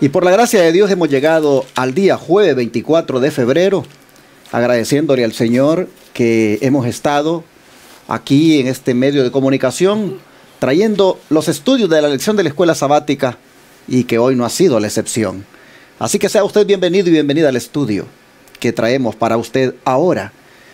Y por la gracia de Dios hemos llegado al día jueves 24 de febrero, agradeciéndole al Señor que hemos estado aquí en este medio de comunicación, trayendo los estudios de la lección de la escuela sabática y que hoy no ha sido la excepción. Así que sea usted bienvenido y bienvenida al estudio que traemos para usted ahora.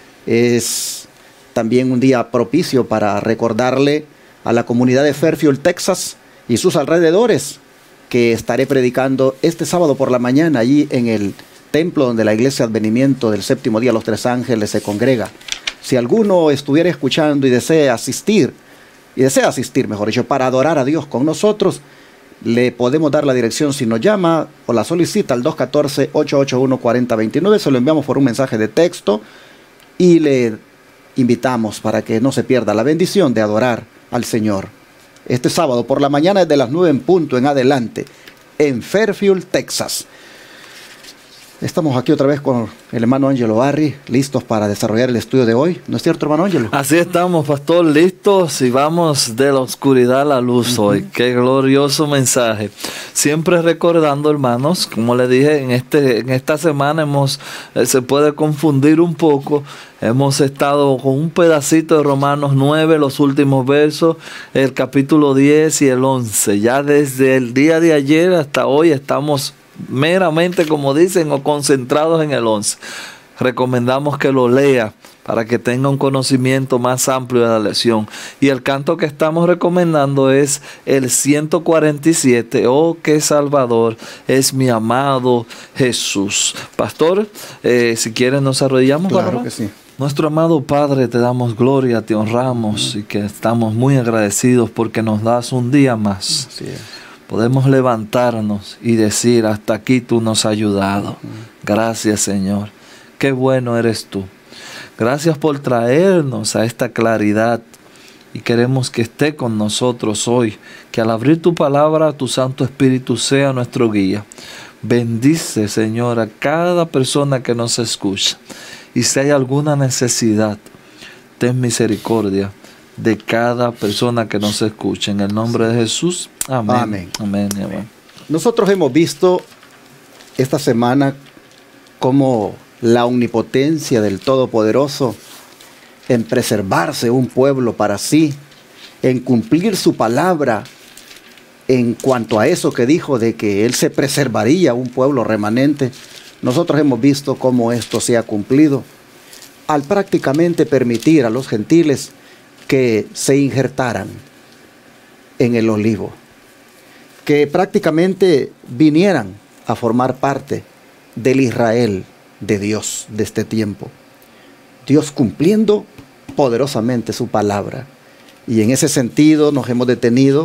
Es también un día propicio para recordarle a la comunidad de Fairfield, Texas y sus alrededores que estaré predicando este sábado por la mañana allí en el templo donde la Iglesia Advenimiento del Séptimo Día Los Tres Ángeles se congrega. Si alguno estuviera escuchando y desea asistir, mejor dicho, para adorar a Dios con nosotros, le podemos dar la dirección si nos llama o la solicita al 214-881-4029. Se lo enviamos por un mensaje de texto y le invitamos para que no se pierda la bendición de adorar al Señor. Este sábado por la mañana, desde las 9 en punto en adelante, en Fairfield, Texas. Estamos aquí otra vez con el hermano Ángelo Barri, listos para desarrollar el estudio de hoy. ¿No es cierto, hermano Ángelo? Así estamos, pastor, listos y vamos de la oscuridad a la luz hoy. Qué glorioso mensaje. Siempre recordando, hermanos, como le dije, en esta semana se puede confundir un poco. Hemos estado con un pedacito de Romanos 9, los últimos versos, el capítulo 10 y el 11. Ya desde el día de ayer hasta hoy estamos meramente, como dicen, o concentrados en el 11. Recomendamos que lo lea para que tenga un conocimiento más amplio de la lección. Y el canto que estamos recomendando es el 147, oh, qué Salvador es mi amado Jesús. Pastor, si quieren nos arrodillamos. Claro que sí. Nuestro amado Padre, te damos gloria, te honramos y que estamos muy agradecidos porque nos das un día más. Así es. Podemos levantarnos y decir, hasta aquí tú nos has ayudado. Gracias, Señor. Qué bueno eres tú. Gracias por traernos a esta claridad y queremos que esté con nosotros hoy. Que al abrir tu palabra, tu Santo Espíritu sea nuestro guía. Bendice, Señor, a cada persona que nos escucha. Y si hay alguna necesidad, ten misericordia de cada persona que nos escuche. En el nombre de Jesús. Amén. Amén. Amén. Amén. Nosotros hemos visto esta semana cómo la omnipotencia del Todopoderoso en preservarse un pueblo para sí, en cumplir su palabra en cuanto a eso que dijo de que Él se preservaría un pueblo remanente. Nosotros hemos visto cómo esto se ha cumplido al prácticamente permitir a los gentiles que se injertaran en el olivo, que prácticamente vinieran a formar parte del Israel de Dios de este tiempo. Dios cumpliendo poderosamente su palabra. Y en ese sentido nos hemos detenido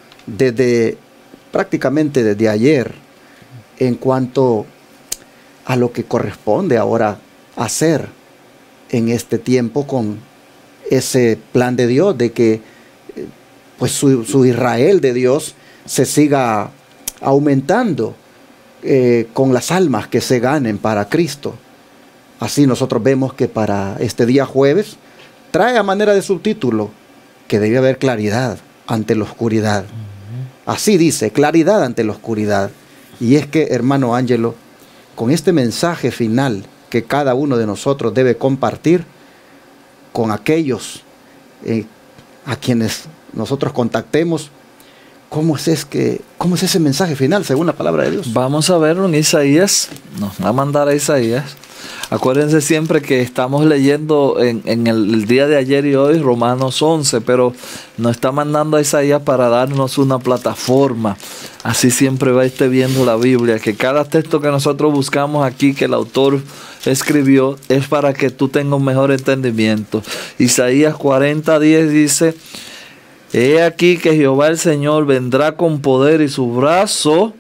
prácticamente desde ayer en cuanto a lo que corresponde ahora hacer en este tiempo con ese plan de Dios de que pues su Israel de Dios se siga aumentando con las almas que se ganen para Cristo. Así nosotros vemos que para este día jueves trae a manera de subtítulo que debe haber claridad ante la oscuridad. Así dice, claridad ante la oscuridad. Y es que, hermano Ángelo, con este mensaje final que cada uno de nosotros debe compartir con aquellos a quienes nosotros contactemos, ¿cómo es ese mensaje final según la palabra de Dios? Vamos a verlo en Isaías. Nos va a mandar a Isaías. Acuérdense siempre que estamos leyendo en el día de ayer y hoy Romanos 11, pero nos está mandando a Isaías para darnos una plataforma. Así siempre va a estar viendo la Biblia, que cada texto que nosotros buscamos aquí, que el autor escribió, es para que tú tengas un mejor entendimiento. Isaías 40:10 dice: he aquí que Jehová el Señor vendrá con poder y su brazo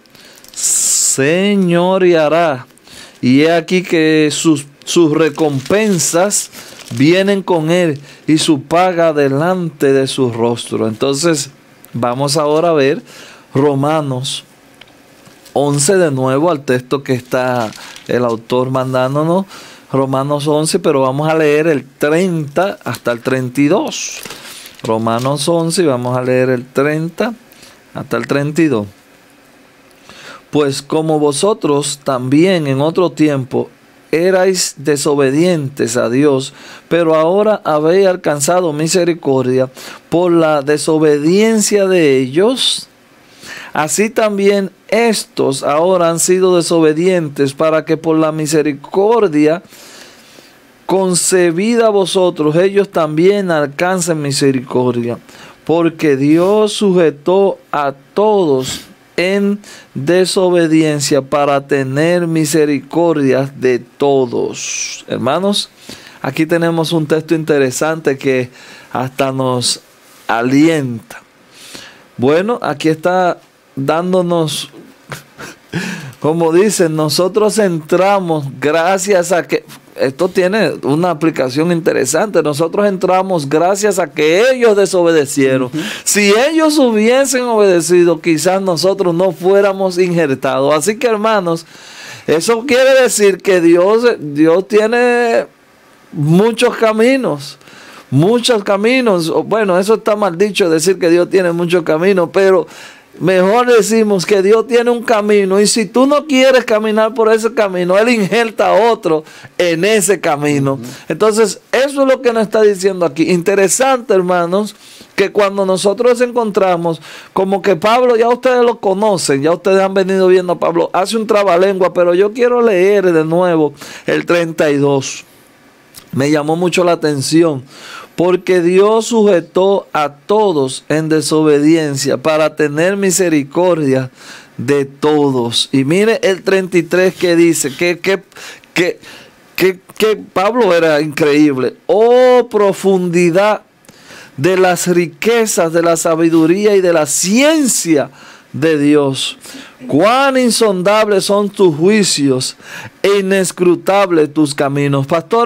señoreará. Y he aquí que sus recompensas vienen con él y su paga delante de su rostro. Entonces vamos ahora a ver Romanos 11 de nuevo, al texto que está el autor mandándonos. Romanos 11, pero vamos a leer el 30 hasta el 32. Romanos 11 y vamos a leer el 30 hasta el 32. Pues como vosotros también en otro tiempo erais desobedientes a Dios, pero ahora habéis alcanzado misericordia por la desobediencia de ellos, así también estos ahora han sido desobedientes para que por la misericordia concebida a vosotros, ellos también alcancen misericordia. Porque Dios sujetó a todos en desobediencia para tener misericordia de todos. Hermanos, aquí tenemos un texto interesante que hasta nos alienta. Bueno, aquí está dándonos, como dicen, nosotros entramos gracias a que, esto tiene una aplicación interesante, nosotros entramos gracias a que ellos desobedecieron. Si ellos hubiesen obedecido, quizás nosotros no fuéramos injertados. Así que, hermanos, eso quiere decir que Dios tiene muchos caminos. Muchos caminos. Bueno, eso está mal dicho, decir que Dios tiene muchos caminos, pero mejor decimos que Dios tiene un camino, y si tú no quieres caminar por ese camino, Él injerta a otro en ese camino. Entonces, eso es lo que nos está diciendo aquí. Interesante, hermanos, que cuando nosotros encontramos, como que Pablo, ya ustedes lo conocen, ya ustedes han venido viendo a Pablo, hace un trabalengua, pero yo quiero leer de nuevo el 32. Me llamó mucho la atención. Porque Dios sujetó a todos en desobediencia para tener misericordia de todos. Y mire el 33 que dice, que Pablo era increíble. Oh, profundidad de las riquezas, de la sabiduría y de la ciencia de Dios. Cuán insondables son tus juicios e inescrutables tus caminos. Pastor,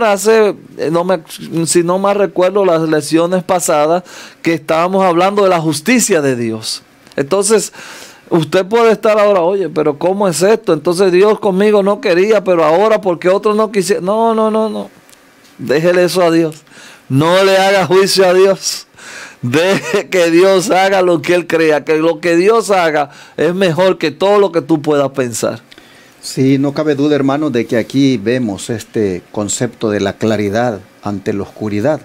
si no me recuerdo las lecciones pasadas que estábamos hablando de la justicia de Dios. Entonces, usted puede estar ahora, oye, pero ¿cómo es esto? Entonces Dios conmigo no quería, pero ahora porque otros no quisieron. No. Déjele eso a Dios. No le haga juicio a Dios. Deje que Dios haga lo que Él crea, que lo que Dios haga es mejor que todo lo que tú puedas pensar. Sí, no cabe duda, hermano, de que aquí vemos este concepto de la claridad ante la oscuridad,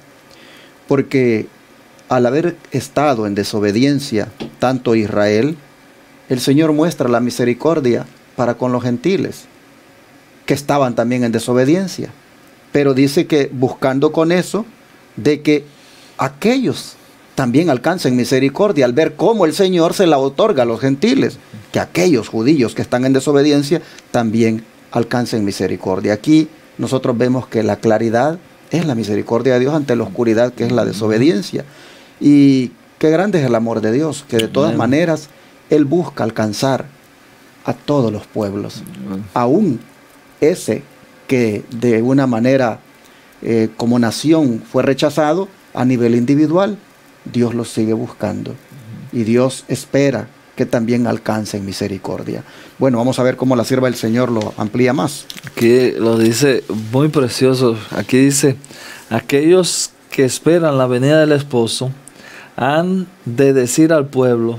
porque al haber estado en desobediencia tanto Israel, el Señor muestra la misericordia para con los gentiles, que estaban también en desobediencia, pero dice que buscando con eso, de que aquellos también alcancen misericordia al ver cómo el Señor se la otorga a los gentiles, que aquellos judíos que están en desobediencia también alcancen misericordia. Aquí nosotros vemos que la claridad es la misericordia de Dios ante la oscuridad, que es la desobediencia. Y qué grande es el amor de Dios, que de todas maneras Él busca alcanzar a todos los pueblos, aún ese que de una manera como nación fue rechazado a nivel individual. Dios los sigue buscando y Dios espera que también alcancen misericordia. Bueno, vamos a ver cómo la sierva del Señor lo amplía más. Aquí lo dice muy precioso. Aquí dice, aquellos que esperan la venida del esposo han de decir al pueblo,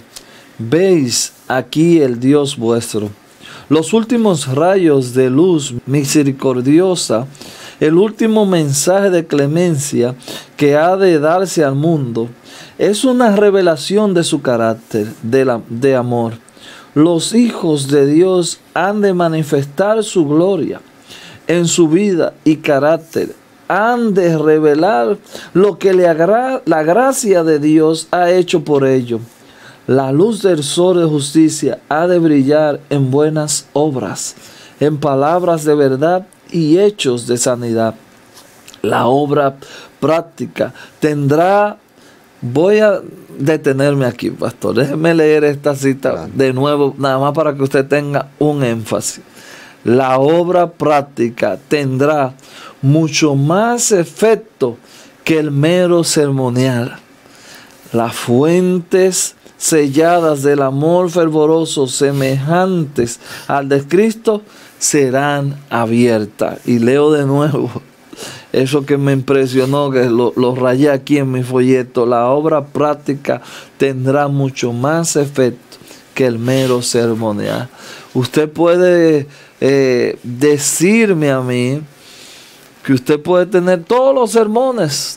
veis aquí el Dios vuestro. Los últimos rayos de luz misericordiosa, el último mensaje de clemencia que ha de darse al mundo, es una revelación de su carácter de amor. Los hijos de Dios han de manifestar su gloria en su vida y carácter. Han de revelar lo que la gracia de Dios ha hecho por ellos. La luz del sol de justicia ha de brillar en buenas obras, en palabras de verdad y hechos de sanidad. La obra práctica tendrá. Voy a detenerme aquí, pastor. Déjeme leer esta cita de nuevo, nada más para que usted tenga un énfasis. La obra práctica tendrá mucho más efecto que el mero ceremonial. Las fuentes selladas del amor fervoroso semejantes al de Cristo serán abiertas. Y leo de nuevo eso que me impresionó, que lo rayé aquí en mi folleto. La obra práctica tendrá mucho más efecto que el mero ceremonial. Usted puede decirme a mí que usted puede tener todos los sermones,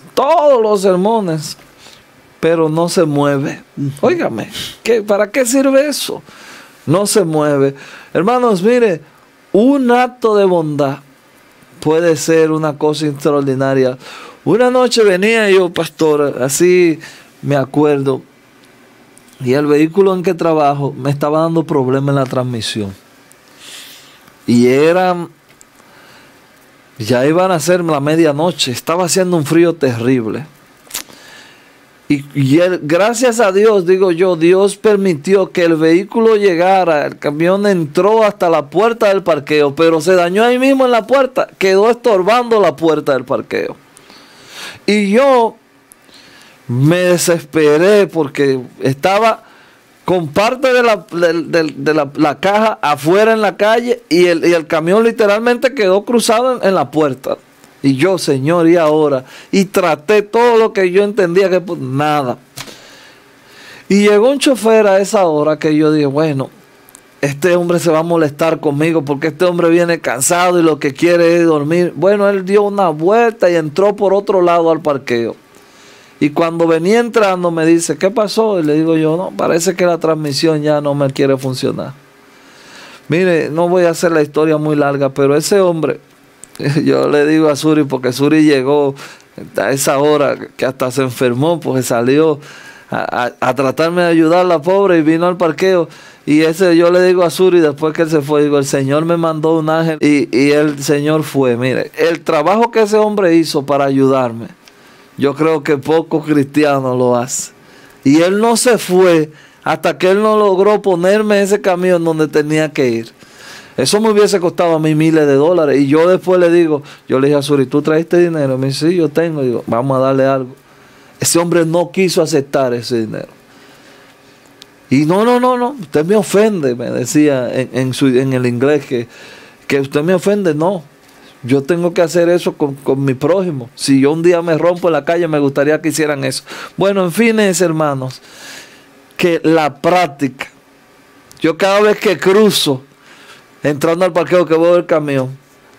pero no se mueve. Óigame, ¿para qué sirve eso? No se mueve. Hermanos, mire, un acto de bondad puede ser una cosa extraordinaria. Una noche venía yo, pastor, así me acuerdo, y el vehículo en que trabajo me estaba dando problemas en la transmisión. Y ya iban a ser la medianoche, estaba haciendo un frío terrible. Y gracias a Dios, digo yo, Dios permitió que el vehículo llegara, el camión entró hasta la puerta del parqueo, pero se dañó ahí mismo en la puerta, quedó estorbando la puerta del parqueo. Y yo me desesperé porque estaba con parte de la caja afuera en la calle y el camión literalmente quedó cruzado en la puerta. Y yo, Señor, ¿y ahora? Y traté todo lo que yo entendía que pues, nada. Y llegó un chofer a esa hora que yo dije, bueno, este hombre se va a molestar conmigo porque este hombre viene cansado y lo que quiere es dormir. Bueno, él dio una vuelta y entró por otro lado al parqueo. Y cuando venía entrando me dice, ¿qué pasó? Y le digo yo, no, parece que la transmisión ya no me quiere funcionar. Mire, no voy a hacer la historia muy larga, pero ese hombre, yo le digo a Suri, porque Suri llegó a esa hora que hasta se enfermó, porque salió a tratarme de ayudar la pobre y vino al parqueo. Y yo le digo a Suri, después que él se fue, digo, el Señor me mandó un ángel y el Señor fue. Mire, el trabajo que ese hombre hizo para ayudarme, yo creo que pocos cristianos lo hacen. Y él no se fue hasta que él no logró ponerme ese camión donde tenía que ir. Eso me hubiese costado a mí miles de dólares. Y yo después le dije a Suri, ¿tú trajiste dinero? Me dice, sí, yo tengo. Y digo, vamos a darle algo. Ese hombre no quiso aceptar ese dinero. Y no, usted me ofende, me decía en el inglés, que usted me ofende. No, yo tengo que hacer eso con mi prójimo. Si yo un día me rompo en la calle, me gustaría que hicieran eso. Bueno, en fin, hermanos, que la práctica, yo cada vez que cruzo, entrando al parqueo que voy del camión,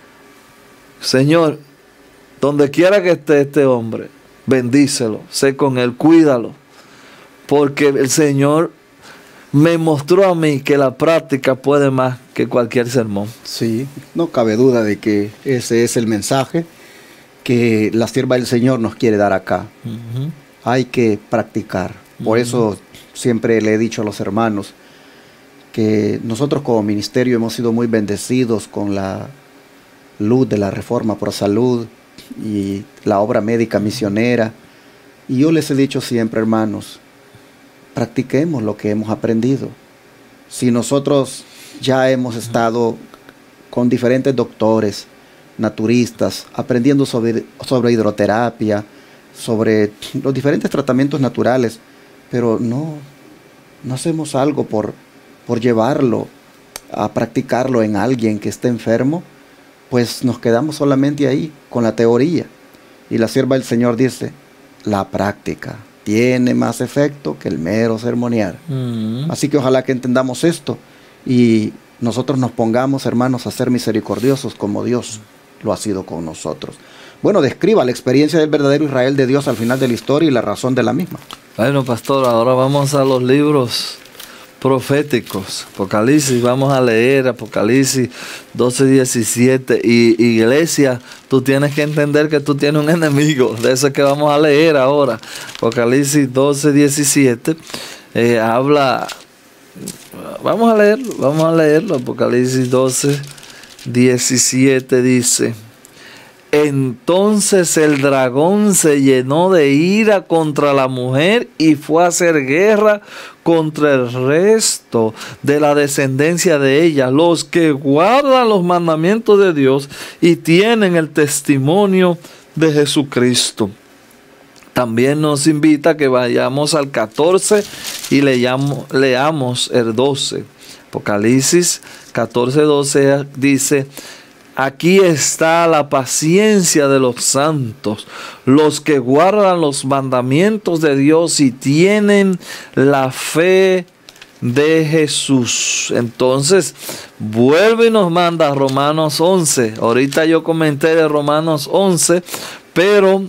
Señor, donde quiera que esté este hombre, bendícelo, sé con él, cuídalo, porque el Señor me mostró a mí que la práctica puede más que cualquier sermón. Sí, no cabe duda de que ese es el mensaje que la sierva del Señor nos quiere dar acá. Hay que practicar. Por eso siempre le he dicho a los hermanos que nosotros como ministerio hemos sido muy bendecidos con la luz de la Reforma Pro Salud y la obra médica misionera. Y yo les he dicho siempre, hermanos, practiquemos lo que hemos aprendido. Si nosotros ya hemos estado con diferentes doctores, naturistas, aprendiendo sobre hidroterapia, sobre los diferentes tratamientos naturales, pero no hacemos algo por llevarlo a practicarlo en alguien que esté enfermo, pues nos quedamos solamente ahí con la teoría. Y la sierva del Señor dice, la práctica tiene más efecto que el mero sermonear. Así que ojalá que entendamos esto y nosotros nos pongamos, hermanos, a ser misericordiosos como Dios lo ha sido con nosotros. Bueno, describa la experiencia del verdadero Israel de Dios al final de la historia y la razón de la misma. Bueno, pastor, ahora vamos a los libros proféticos. Apocalipsis, vamos a leer Apocalipsis 12:17. Y iglesia, tú tienes que entender que tú tienes un enemigo. De eso es que vamos a leer ahora. Apocalipsis 12:17 habla. Vamos a leerlo. Apocalipsis 12:17 dice: entonces el dragón se llenó de ira contra la mujer y fue a hacer guerra contra el resto de la descendencia de ella, los que guardan los mandamientos de Dios y tienen el testimonio de Jesucristo. También nos invita a que vayamos al 14 y leamos el 12. Apocalipsis 14:12 dice: aquí está la paciencia de los santos, los que guardan los mandamientos de Dios y tienen la fe de Jesús. Entonces, vuelve y nos manda a Romanos 11. Ahorita yo comenté de Romanos 11, pero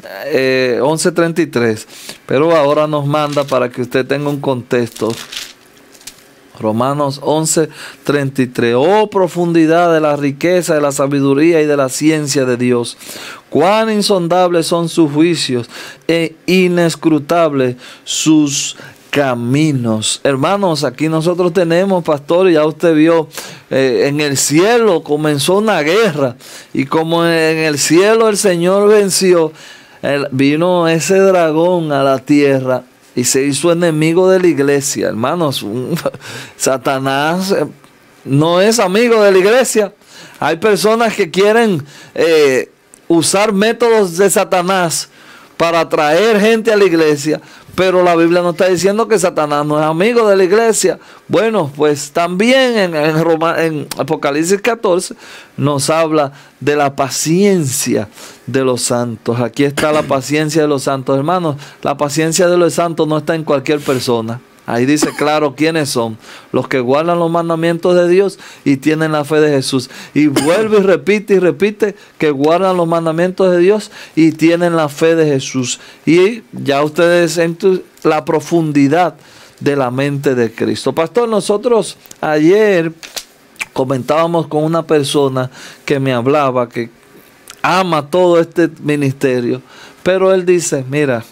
11:33. Pero ahora nos manda para que usted tenga un contexto. Romanos 11:33. Oh, profundidad de la riqueza, de la sabiduría y de la ciencia de Dios. Cuán insondables son sus juicios e inescrutables sus caminos. Hermanos, aquí nosotros tenemos, pastor, ya usted vio, en el cielo comenzó una guerra. Y como en el cielo el Señor venció, vino ese dragón a la tierra y se hizo enemigo de la iglesia. Hermanos, Satanás no es amigo de la iglesia. Hay personas que quieren usar métodos de Satanás para atraer gente a la iglesia, pero la Biblia nos está diciendo que Satanás no es amigo de la iglesia. Bueno, pues también en Apocalipsis 14 nos habla de la paciencia de los santos. Aquí está la paciencia de los santos. Hermanos, la paciencia de los santos no está en cualquier persona. Ahí dice claro quiénes son: los que guardan los mandamientos de Dios y tienen la fe de Jesús. Y vuelve y repite que guardan los mandamientos de Dios y tienen la fe de Jesús. Y ya ustedes sienten la profundidad de la mente de Cristo. Pastor, nosotros ayer comentábamos con una persona que me hablaba, que ama todo este ministerio, pero él dice: mira,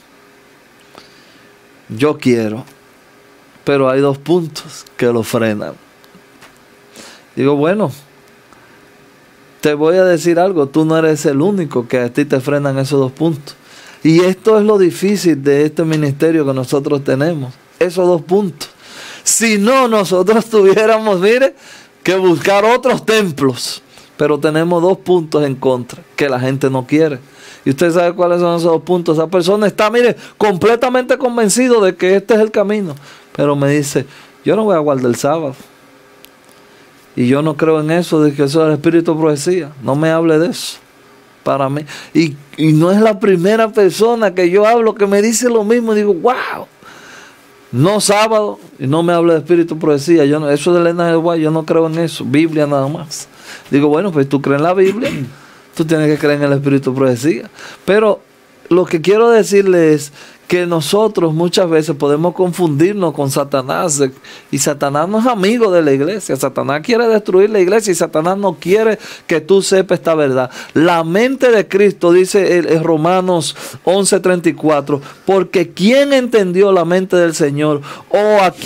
yo quiero, pero hay 2 puntos que lo frenan. Digo, bueno, te voy a decir algo, tú no eres el único que a ti te frenan esos 2 puntos. Y esto es lo difícil de este ministerio que nosotros tenemos, esos 2 puntos. Si no, nosotros tuviéramos, mire, que buscar otros templos, pero tenemos 2 puntos en contra que la gente no quiere. Y usted sabe cuáles son esos 2 puntos. Esa persona está, mire, completamente convencido de que este es el camino, pero me dice: yo no voy a guardar el sábado. Y yo no creo en eso, de que eso es el espíritu de profecía. No me hable de eso. Para mí. Y no es la primera persona que yo hablo que me dice lo mismo. Y digo, wow. No sábado. Y no me hable de espíritu de profecía. Eso de Elena del Guay, yo no creo en eso. Biblia nada más. Digo, bueno, pues tú crees en la Biblia. Tú tienes que creer en el espíritu de profecía. Pero lo que quiero decirle es que nosotros muchas veces podemos confundirnos con Satanás, y Satanás no es amigo de la iglesia. Satanás quiere destruir la iglesia y Satanás no quiere que tú sepas esta verdad. La mente de Cristo, dice en Romanos 11:34, porque ¿quién entendió la mente del Señor? ¿O a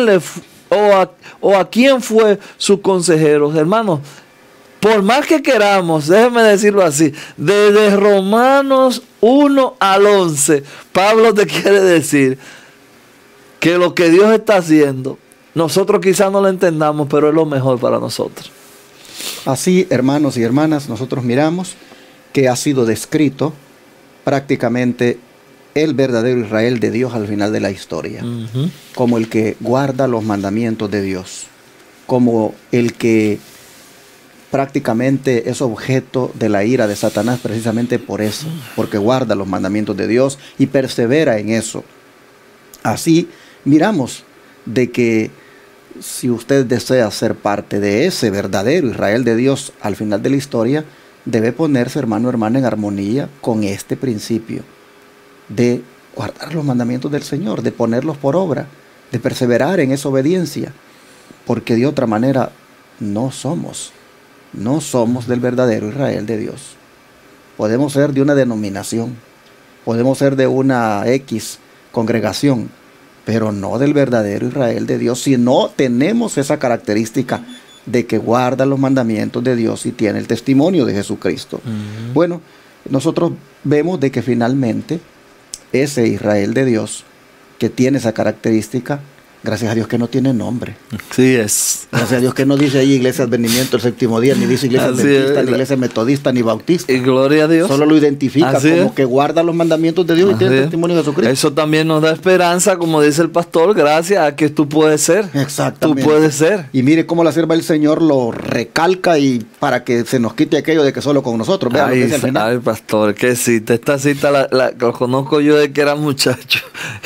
quién fue su consejero? Hermanos, por más que queramos, déjeme decirlo así, desde Romanos 1 al 11, Pablo te quiere decir que lo que Dios está haciendo, nosotros quizás no lo entendamos, pero es lo mejor para nosotros. Así, hermanos y hermanas, nosotros miramos que ha sido descrito prácticamente el verdadero Israel de Dios al final de la historia, como el que guarda los mandamientos de Dios, como el que prácticamente es objeto de la ira de Satanás precisamente por eso, porque guarda los mandamientos de Dios y persevera en eso. Así miramos de que si usted desea ser parte de ese verdadero Israel de Dios al final de la historia, debe ponerse, hermano o hermana, en armonía con este principio de guardar los mandamientos del Señor, de ponerlos por obra, de perseverar en esa obediencia, porque de otra manera no somos del verdadero Israel de Dios. Podemos ser de una denominación, podemos ser de una X congregación, pero no del verdadero Israel de Dios, si no tenemos esa característica de que guarda los mandamientos de Dios y tiene el testimonio de Jesucristo. Bueno, nosotros vemos de que finalmente ese Israel de Dios que tiene esa característica, gracias a Dios que no tiene nombre. Sí es. Gracias a Dios que no dice ahí Iglesia Advenimiento el séptimo día, ni dice Iglesia Adventista, ni Iglesia Metodista, ni Bautista. Y gloria a Dios. Solo lo identifica Así como es. que guarda los mandamientos de Dios y tiene el testimonio de Jesucristo. Eso también nos da esperanza, como dice el pastor, gracias a que tú puedes ser. Exactamente. Tú puedes ser. Y mire cómo la sierva del Señor lo recalca y para que se nos quite aquello de que solo con nosotros. Vean lo que dice al final. Ay, pastor, qué cita. Esta cita la conozco yo de que era muchacho.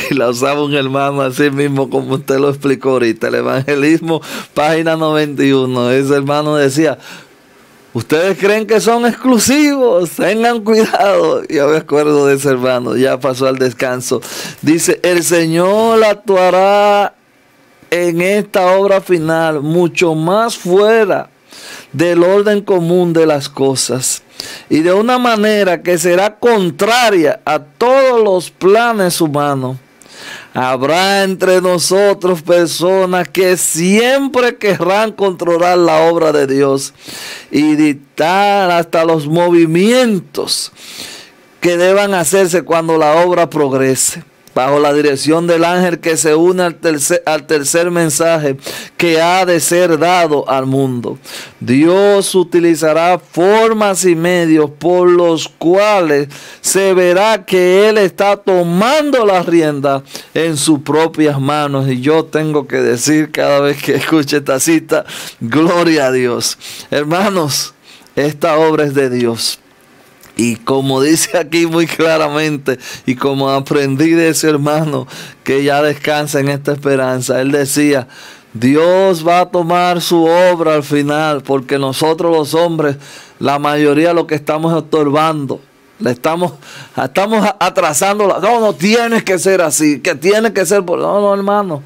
y la usaba un hermano así mismo como usted lo explicó ahorita, el Evangelismo, página 91. Ese hermano decía: ustedes creen que son exclusivos, tengan cuidado. Yo me acuerdo de ese hermano, ya pasó al descanso. Dice: el Señor actuará en esta obra final mucho más fuera del orden común de las cosas, y de una manera que será contraria a todos los planes humanos. Habrá entre nosotros personas que siempre querrán controlar la obra de Dios y dictar hasta los movimientos que deban hacerse cuando la obra progrese, bajo la dirección del ángel que se une al tercer mensaje que ha de ser dado al mundo. Dios utilizará formas y medios por los cuales se verá que Él está tomando la rienda en sus propias manos. Y yo tengo que decir cada vez que escuche esta cita: gloria a Dios. Hermanos, esta obra es de Dios. Y como dice aquí muy claramente, y como aprendí de ese hermano que ya descansa en esta esperanza, él decía: Dios va a tomar su obra al final, porque nosotros los hombres, la mayoría lo que estamos estorbando, le estamos atrasando. No, tiene que ser así, que tiene que ser por... No, hermano,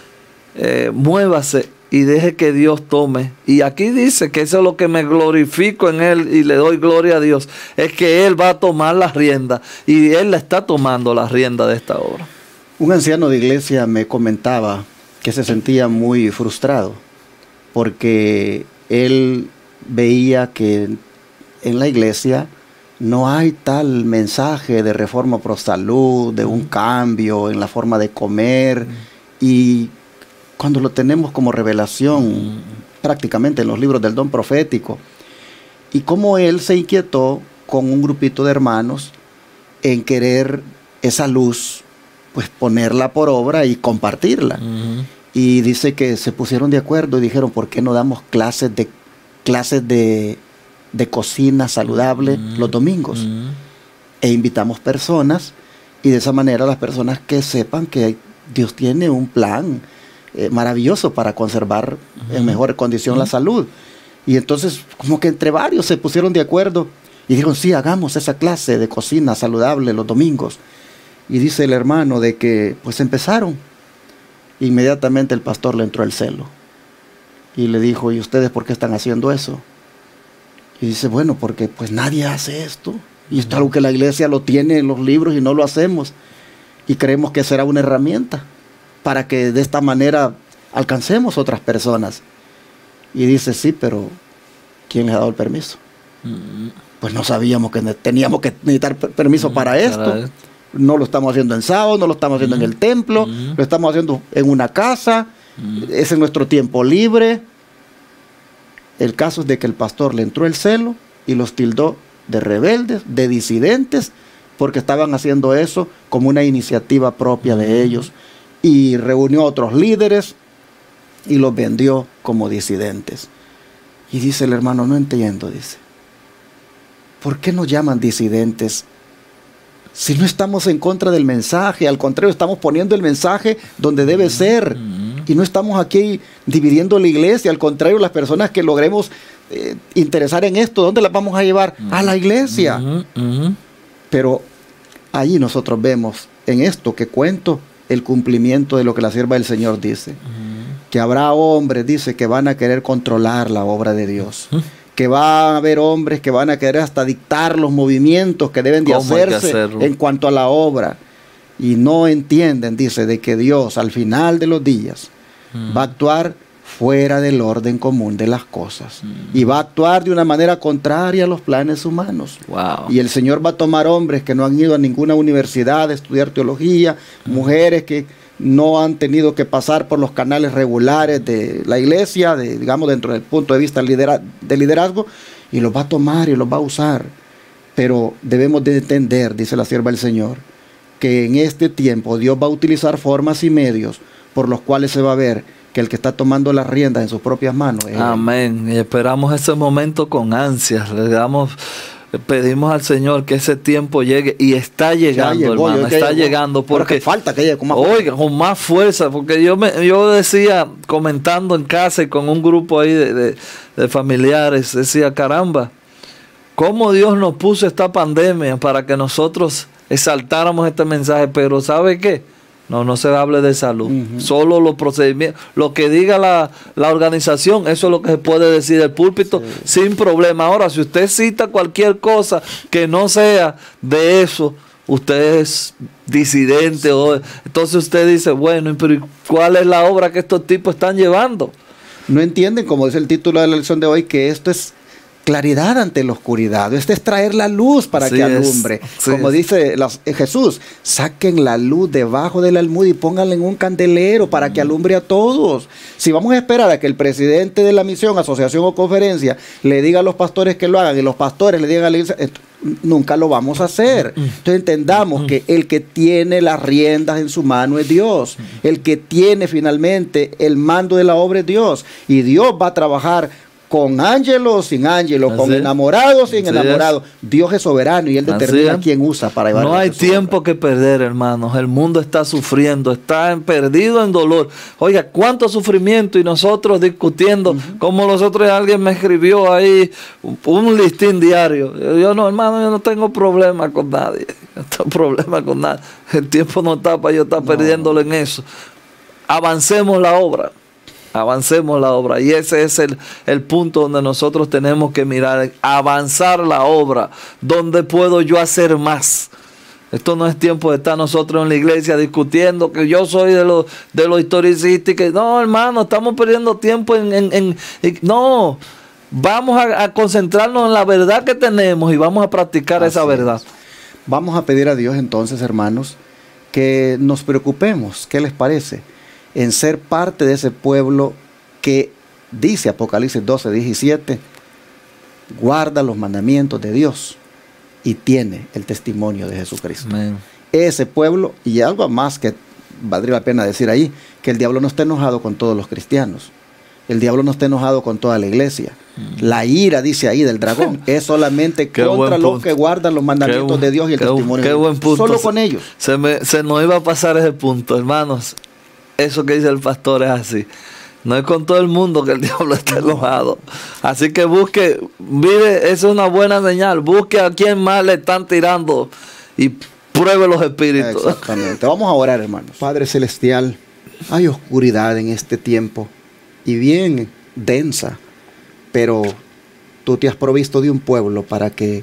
muévase y deje que Dios tome. Y aquí dice que eso es lo que me glorifico en Él y le doy gloria a Dios, es que Él va a tomar la rienda, y Él la está tomando la rienda de esta obra. Un anciano de iglesia me comentaba que se sentía muy frustrado porque él veía que en la iglesia no hay tal mensaje de reforma pro salud, de un cambio en la forma de comer, y cuando lo tenemos como revelación prácticamente en los libros del don profético. Y como él se inquietó con un grupito de hermanos en querer esa luz, pues ponerla por obra y compartirla. Y dice que se pusieron de acuerdo y dijeron: ¿por qué no damos clases de cocina saludable los domingos? E invitamos personas, y de esa manera las personas que sepan que Dios tiene un plan maravilloso para conservar en mejor condición la salud. Y entonces, como que entre varios se pusieron de acuerdo y dijeron: sí, hagamos esa clase de cocina saludable los domingos. Y dice el hermano de que pues empezaron. Inmediatamente el pastor le entró el celo y le dijo: ¿y ustedes por qué están haciendo eso? Y dice: bueno, porque pues nadie hace esto, y esto es algo que la iglesia lo tiene en los libros y no lo hacemos, y creemos que será una herramienta para que de esta manera alcancemos otras personas. Y dice: sí, pero ¿quién les ha dado el permiso? Pues no sabíamos que teníamos que necesitar permiso para esto. No lo estamos haciendo en sábado, no lo estamos haciendo en el templo, lo estamos haciendo en una casa, es en nuestro tiempo libre. El caso es de que el pastor le entró el celo y los tildó de rebeldes, de disidentes, porque estaban haciendo eso como una iniciativa propia de ellos, y reunió a otros líderes y los vendió como disidentes. Y dice el hermano: no entiendo, dice, ¿por qué nos llaman disidentes si no estamos en contra del mensaje? Al contrario, estamos poniendo el mensaje donde debe ser, y no estamos aquí dividiendo la iglesia. Al contrario, las personas que logremos interesar en esto, ¿dónde las vamos a llevar? A la iglesia. Pero allí nosotros vemos en esto que cuento el cumplimiento de lo que la sierva del Señor dice, que habrá hombres, dice, que van a querer controlar la obra de Dios, que va a haber hombres que van a querer hasta dictar los movimientos que deben de hacerse en cuanto a la obra, y no entienden, dice, de que Dios al final de los días va a actuar fuera del orden común de las cosas, y va a actuar de una manera contraria a los planes humanos. Y el Señor va a tomar hombres que no han ido a ninguna universidad a estudiar teología, mujeres que no han tenido que pasar por los canales regulares de la iglesia, digamos, dentro del punto de vista de liderazgo, y los va a tomar y los va a usar. Pero debemos de entender, dice la sierva del Señor, que en este tiempo Dios va a utilizar formas y medios por los cuales se va a ver que el que está tomando las riendas en sus propias manos es Amén. Y esperamos ese momento con ansias. Le damos pedimos al Señor que ese tiempo llegue, y está llegando, hermano, está llegando, porque falta que llegue con más fuerza. Oiga, con más fuerza, porque yo decía, comentando en casa y con un grupo ahí de familiares, decía, caramba, cómo Dios nos puso esta pandemia para que nosotros exaltáramos este mensaje, pero ¿sabe qué? No se hable de salud. Solo los procedimientos, lo que diga la organización, eso es lo que se puede decir del púlpito, sin problema. Ahora, si usted cita cualquier cosa que no sea de eso, usted es disidente. Entonces usted dice, bueno, pero ¿cuál es la obra que estos tipos están llevando? No entienden, como dice el título de la lección de hoy, que esto es claridad ante la oscuridad. Este es traer la luz para que alumbre. Como dice Jesús, saquen la luz debajo del almud y pónganla en un candelero para que alumbre a todos. Si vamos a esperar a que el presidente de la misión, asociación o conferencia le diga a los pastores que lo hagan y los pastores le digan a la iglesia, nunca lo vamos a hacer. Entonces entendamos que el que tiene las riendas en su mano es Dios. El que tiene finalmente el mando de la obra es Dios. Y Dios va a trabajar con ángelos, sin ángelos, con enamorados, sin enamorados. Dios es soberano y Él determina quién usa para llevar. No hay tiempo que perder, hermanos. El mundo está sufriendo, está perdido en dolor. Oiga, cuánto sufrimiento, y nosotros discutiendo, como los otros, alguien me escribió ahí un listín diario. Yo no, hermano, yo no tengo problema con nadie. No tengo problema con nadie. El tiempo no está para yo estar perdiéndolo en eso. Avancemos la obra. Avancemos la obra, y ese es el punto donde nosotros tenemos que mirar, avanzar la obra. ¿Dónde puedo yo hacer más? Esto no es tiempo de estar nosotros en la iglesia discutiendo que yo soy de los historicistas y que no, hermano, estamos perdiendo tiempo no, vamos a concentrarnos en la verdad que tenemos y vamos a practicar esa verdad. Vamos a pedir a Dios entonces, hermanos, que nos preocupemos. ¿Qué les parece? En ser parte de ese pueblo que dice Apocalipsis 12:17, guarda los mandamientos de Dios y tiene el testimonio de Jesucristo. Amén. Ese pueblo, y algo más que valdría la pena decir ahí, que el diablo no está enojado con todos los cristianos. El diablo no está enojado con toda la iglesia. La ira, dice ahí, del dragón es solamente contra los que guardan los mandamientos de Dios y el testimonio de Dios. Solo con ellos. Se nos iba a pasar ese punto, hermanos. Eso que dice el pastor es así. No es con todo el mundo que el diablo está enojado. Así que busque, mire, eso es una buena señal. Busque a quien más le están tirando y pruebe los espíritus. Exactamente. Vamos a orar, hermanos. Padre Celestial, hay oscuridad en este tiempo y bien densa, pero tú te has provisto de un pueblo para que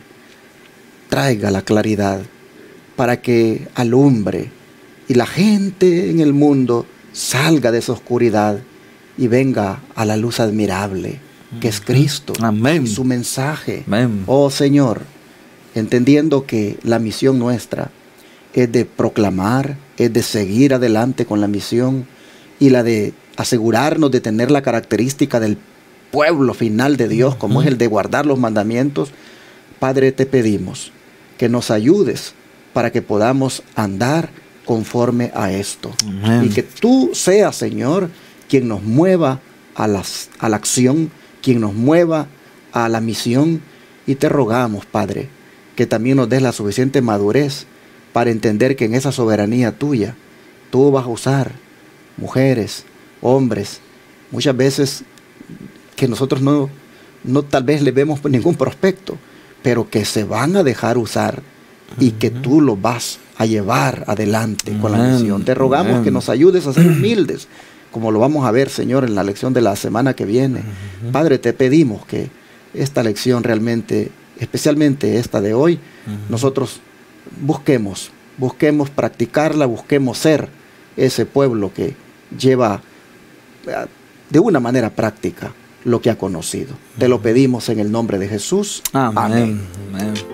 traiga la claridad, para que alumbre y la gente en el mundo salga de esa oscuridad y venga a la luz admirable que es Cristo. Amén. Su mensaje. Amén. Oh Señor, entendiendo que la misión nuestra es de proclamar, es de seguir adelante con la misión y la de asegurarnos de tener la característica del pueblo final de Dios, como es el de guardar los mandamientos. Padre, te pedimos que nos ayudes para que podamos andar conforme a esto. Amén. Y que tú seas, Señor, quien nos mueva a la acción, quien nos mueva a la misión. Y te rogamos, Padre, que también nos des la suficiente madurez para entender que en esa soberanía tuya, tú vas a usar mujeres, hombres, muchas veces que nosotros no tal vez le vemos ningún prospecto, pero que se van a dejar usar y que tú los vas a llevar adelante con la misión. Te rogamos que nos ayudes a ser humildes, como lo vamos a ver, Señor, en la lección de la semana que viene. Padre, te pedimos que esta lección realmente, especialmente esta de hoy, nosotros busquemos practicarla, busquemos ser ese pueblo que lleva de una manera práctica lo que ha conocido. Te lo pedimos en el nombre de Jesús. Amén. Amén.